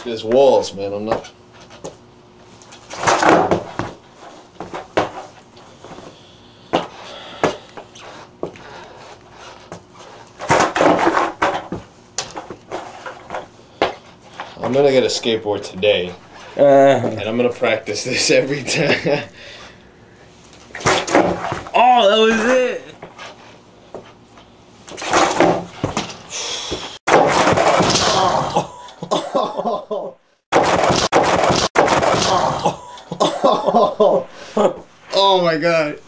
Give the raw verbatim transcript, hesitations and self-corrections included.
There's walls, man. I'm not. I'm gonna get a skateboard today, uh, and I'm gonna practice this every time. Oh, that was it. Oh my god.